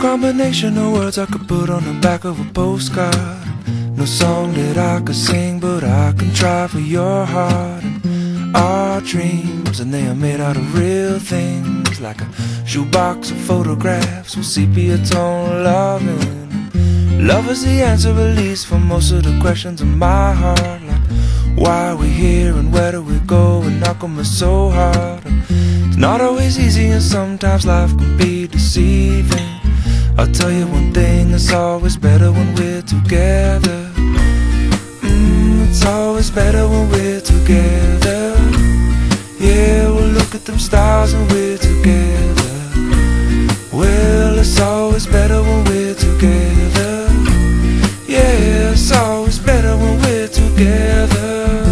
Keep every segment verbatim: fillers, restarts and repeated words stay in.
combination of words I could put on the back of a postcard. No song that I could sing, but I can try for your heart. And our dreams, and they are made out of real things, like a shoebox of photographs with sepia tone loving. Love is the answer, at least, for most of the questions in my heart, like why are we here and where do we go, and how come it's so hard. And it's not always easy, and sometimes life can be deceiving. I'll tell you one thing, it's always better when we're together. Mm, it's always better when we're together. Yeah, we'll look at them stars and we're together. Well, it's always better when we're together. Yeah, it's always better when we're together.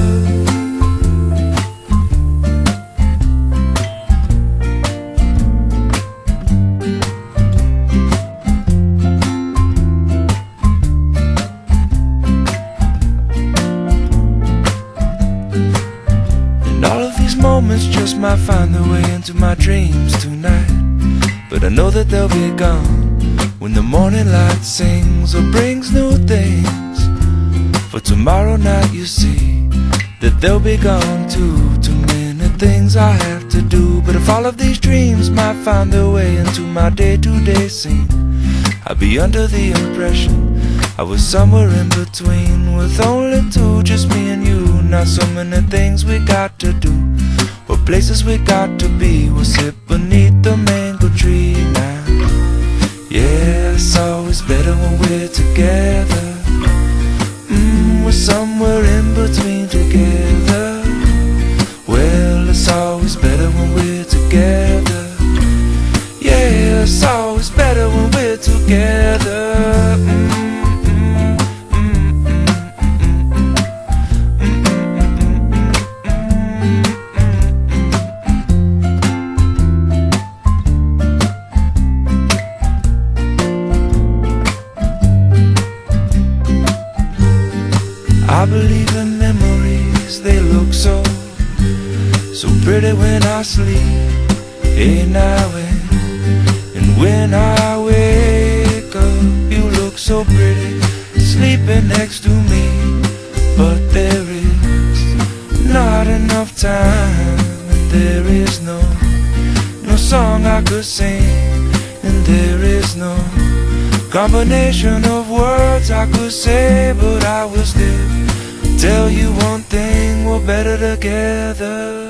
Moments just might find their way into my dreams tonight, but I know that they'll be gone when the morning light sings or brings new things. For tomorrow night you see that they'll be gone too. Too many things I have to do, but if all of these dreams might find their way into my day-to-day scene, I'd be under the impression I was somewhere in between, with only two, just me and you. Not so many things we got to do, or places we got to be. We'll sit beneath the mango tree now. Yeah, it's always better when we're together. Mm, we're somewhere in between together. Well, it's always better when we're together. Yeah, it's always better when we're together. Mm. I believe in memories, they look so, so pretty when I sleep. Hey now and, and when I wake up, you look so pretty, sleeping next to me. But there is not enough time, and there is no, no song I could sing, and there is no combination of words I could say, but I will still tell you one thing, we're better together.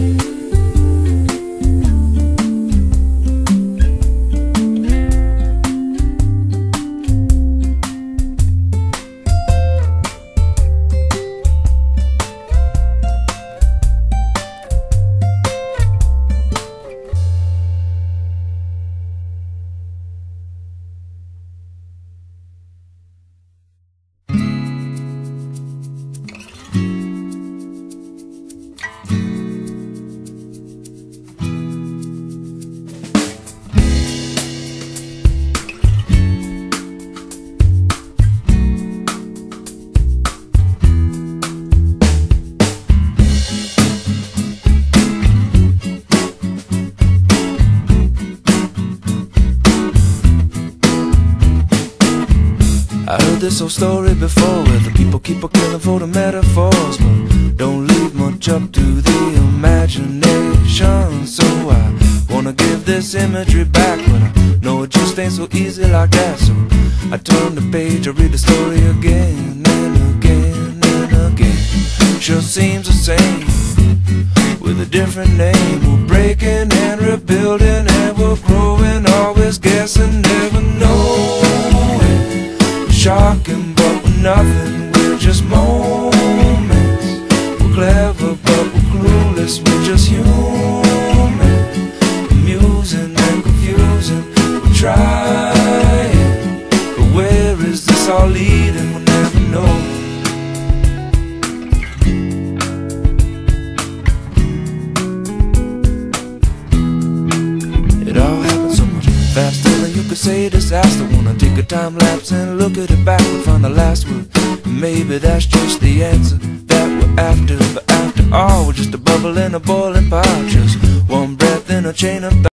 I heard this old story before, where the people keep a killing for the metaphors, but don't leave much up to the imagination. So I wanna give this imagery back, but I know it just ain't so easy like that. So I turn the page, I read the story again and again and again. Sure seems the same, with a different name. We're breaking and rebuilding, and we're growing, always guessing, never knowing. Shocking, but we're nothing, we're just moments. We're clever, but we're clueless, we're just human. Amusing and confusing, we're trying, but where is this all leading? We'll never know. It all happened so much faster than you could say disaster. Wanna take a time lapse and look at it backward, find the last word. Maybe that's just the answer that we're after. But after all, we're just a bubble in a boiling pot, just one breath in a chain of thought.